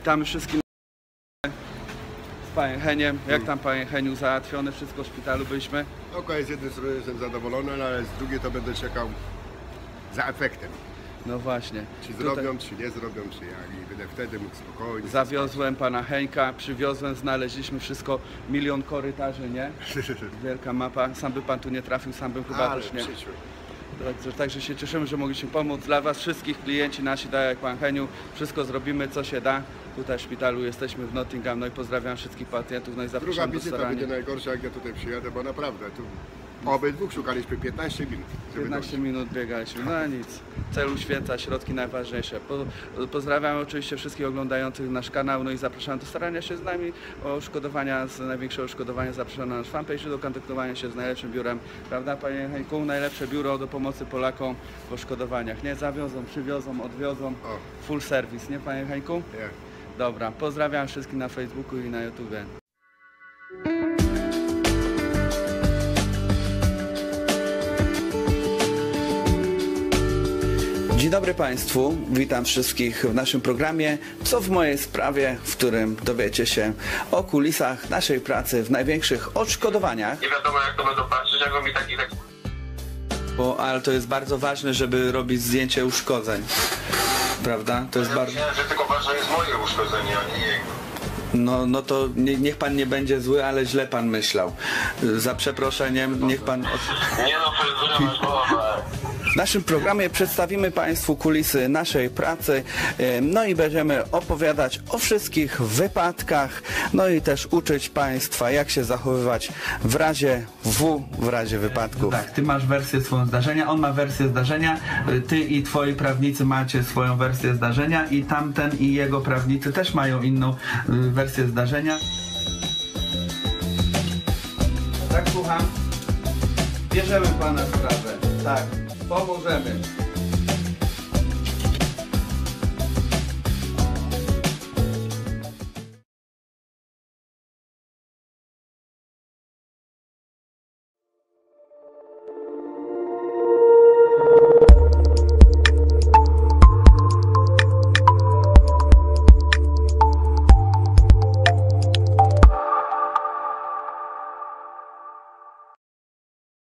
Witamy wszystkich z panem Heniem. Jak tam, panie Heniu, załatwione wszystko w szpitalu byliśmy? Okej, z jednej strony jestem zadowolony, ale z drugiej to będę czekał za efektem. No właśnie. Czy zrobią, czy nie zrobią, czy jak. I będę wtedy mógł spokojnie. Zawiozłem pana Henka, przywiozłem, znaleźliśmy wszystko, 1 000 000 korytarzy, nie? Wielka mapa. Sam by pan tu nie trafił, sam bym chyba Ale też nie. przyszły. Także się cieszymy, że mogliśmy pomóc. Dla was wszystkich, klienci nasi, tak jak pan Heniu, wszystko zrobimy, co się da. Tutaj w szpitalu jesteśmy w Nottingham, no i pozdrawiam wszystkich pacjentów, no i Druga zapraszam do wizyta starania. będzie najgorsza, jak ja tutaj przyjadę, bo naprawdę tu obydwu szukaliśmy 15 minut. żeby 15 dojść. minut biegaliśmy, no nic. Cel uświęca, środki najważniejsze. Pozdrawiam oczywiście wszystkich oglądających nasz kanał, no i zapraszam do starania się z nami o odszkodowania, z największego odszkodowania zapraszam na nasz fanpage do kontaktowania się z najlepszym biurem. Prawda, panie Henku? Najlepsze biuro do pomocy Polakom w odszkodowaniach. Nie zawiozą, przywiozą, odwiozą. O. Full service, nie panie Henku? Nie. Dobra, pozdrawiam wszystkich na Facebooku i na YouTubie. Dzień dobry Państwu, witam wszystkich w naszym programie Co w mojej sprawie, w którym dowiecie się o kulisach naszej pracy w największych odszkodowaniach. Nie wiadomo, jak to będą patrzeć, jak mi takich tak... Ale to jest bardzo ważne, żeby robić zdjęcie uszkodzeń, prawda? To jest Ja bardzo... myślałem, że tylko ważne jest moje uszkodzenie, a nie jego. No to niech pan nie będzie zły, ale źle pan myślał. Za przeproszeniem, niech pan... Nie no, to jest głowę. W naszym programie przedstawimy Państwu kulisy naszej pracy, no i będziemy opowiadać o wszystkich wypadkach, no i też uczyć Państwa, jak się zachowywać w razie w razie wypadku. Tak, ty masz wersję swoją zdarzenia, on ma wersję zdarzenia, ty i twoi prawnicy macie swoją wersję zdarzenia i tamten i jego prawnicy też mają inną wersję zdarzenia. Tak, słucham. Bierzemy pana sprawę. Tak. Pomożemy.